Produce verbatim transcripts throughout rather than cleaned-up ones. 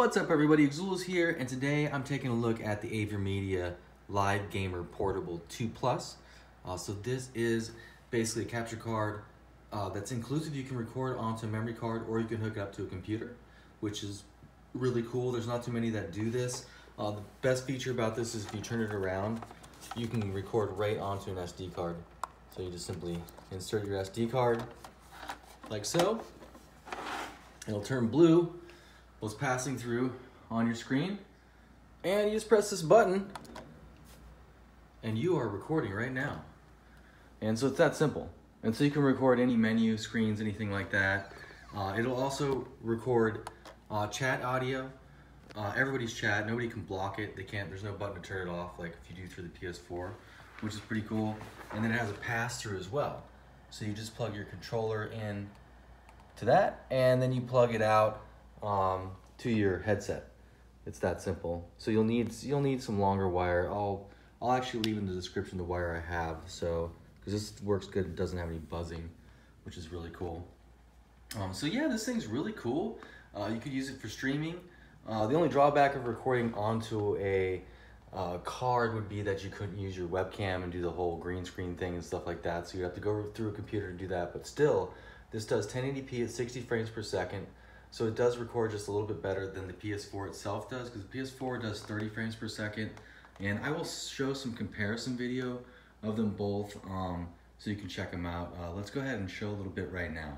what's up everybody, Xula's here, and today I'm taking a look at the AVerMedia Live Gamer Portable two plus. Uh, so this is basically a capture card uh, that's inclusive. You can record onto a memory card or you can hook it up to a computer, which is really cool. There's not too many that do this. Uh, the best feature about this is if you turn it around, you can record right onto an S D card. So you just simply insert your S D card like so. It'll turn blue what's passing through on your screen, and you just press this button and you are recording right now. And so it's that simple. And so you can record any menu, screens, anything like that. Uh, it'll also record uh, chat audio, uh, everybody's chat. Nobody can block it. They can't, there's no button to turn it off like if you do through the P S four, which is pretty cool. And then it has a pass through as well. So you just plug your controller in to that, and then you plug it out um, to your headset. It's that simple. So you'll need you'll need some longer wire. I'll I'll actually leave in the description the wire I have. So because this works good, it doesn't have any buzzing, which is really cool. Um, so yeah, this thing's really cool. Uh, you could use it for streaming. Uh, the only drawback of recording onto a uh, card would be that you couldn't use your webcam and do the whole green screen thing and stuff like that. So you have to go through a computer to do that. But still, this does ten eighty p at sixty frames per second. So it does record just a little bit better than the P S four itself does, because the P S four does thirty frames per second. And I will show some comparison video of them both um, so you can check them out. Uh, let's go ahead and show a little bit right now.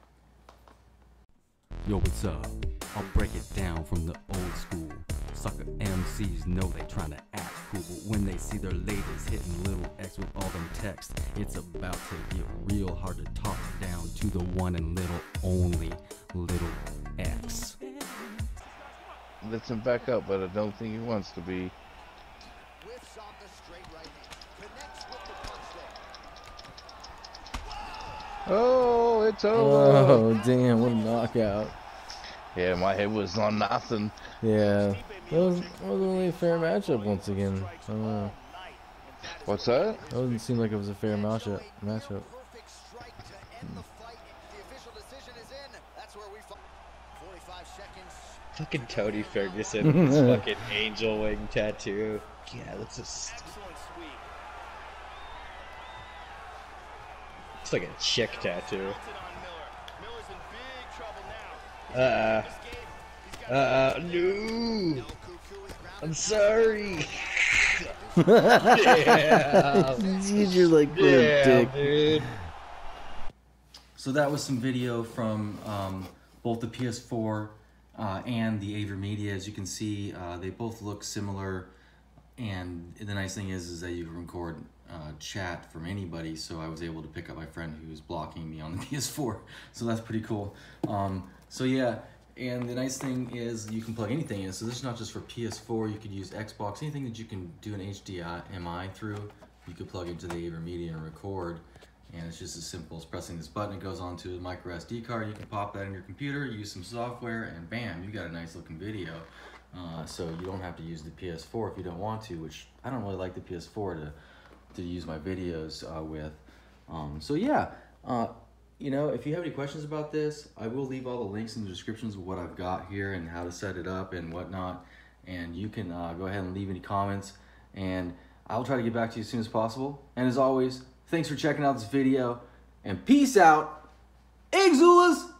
Yo, what's up? I'll break it down from the old school. Sucker M Cs know they trying to act cool, but when they see their ladies hitting little X with all them texts, it's about to get real hard to talk down to the one and little only little X. Lets him back up, but I don't think he wants to be. Oh, it's over. Oh, damn, what a knockout. Yeah, my head was on nothing. Yeah, that was, wasn't really a fair matchup once again. I don't know. What's that? That doesn't seem like it was a fair matchup. matchup. Fucking Tony Ferguson, his fucking angel wing tattoo. Yeah, that's just. It's like a chick tattoo. Uh, uh, uh, no. I'm sorry. Yeah. You're like, Yeah, dick. dude. So that was some video from um, both the P S four uh, and the AVerMedia. As you can see, uh, they both look similar. And the nice thing is, is that you can record uh, chat from anybody. So I was able to pick up my friend who was blocking me on the P S four. So that's pretty cool. Um, so yeah, and the nice thing is you can plug anything in. So this is not just for P S four. You could use Xbox, anything that you can do an H D M I through. You could plug into the AVerMedia and record. And it's just as simple as pressing this button. It goes onto a micro S D card. You can pop that in your computer, use some software, and bam, you got a nice looking video. Uh, so you don't have to use the P S four if you don't want to, which I don't really like the P S four to to use my videos uh, with. Um, so yeah, uh, you know, if you have any questions about this, I will leave all the links in the descriptions of what I've got here and how to set it up and whatnot. And you can uh, go ahead and leave any comments, and I'll try to get back to you as soon as possible. And as always, thanks for checking out this video, and peace out. Xula's!